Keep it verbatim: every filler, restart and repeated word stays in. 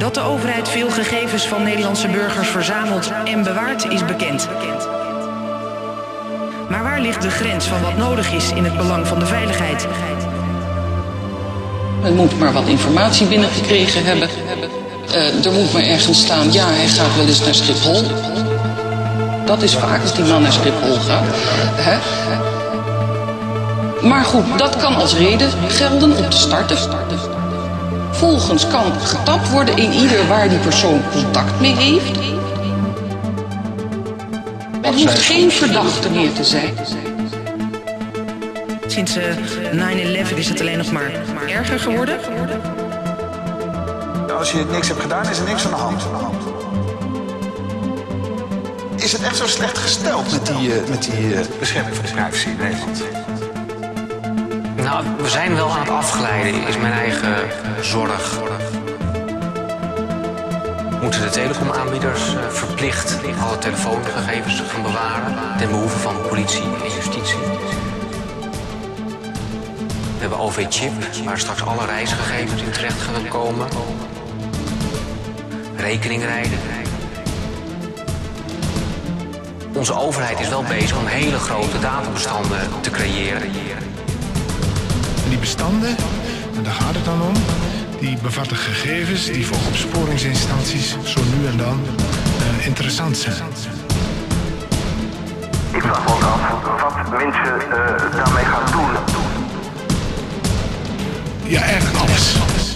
Dat de overheid veel gegevens van Nederlandse burgers verzamelt en bewaart is bekend. Maar waar ligt de grens van wat nodig is in het belang van de veiligheid? Men moet maar wat informatie binnengekregen hebben. Uh, er moet maar ergens staan, ja, hij gaat wel eens naar Schiphol. Dat is vaak als die man naar Schiphol gaat. Hè? Maar goed, dat kan als reden gelden om te starten. Volgens kan getapt worden in ieder waar die persoon contact mee heeft. Er hoeft geen verdachte meer te zijn. Sinds uh, nine eleven is het alleen nog maar erger geworden. Als je niks hebt gedaan, is er niks aan de hand. Is het echt zo slecht gesteld met die, uh, met die uh, bescherming van de privacy in Nederland? Nou, we zijn wel aan het afglijden, is mijn eigen zorg. Moeten de telecomaanbieders uh, verplicht alle telefoongegevens gaan bewaren ten behoeve van politie en justitie? We hebben O V-chip, waar straks alle reisgegevens in terecht gaan komen. Rekeningrijden. Onze overheid is wel bezig om hele grote databestanden te creëren. Die bestanden, en daar gaat het dan om, die bevatten gegevens die voor opsporingsinstanties zo nu en dan uh, interessant zijn. Ik vraag me ook af wat mensen uh, daarmee gaan doen. Ja, eigenlijk alles.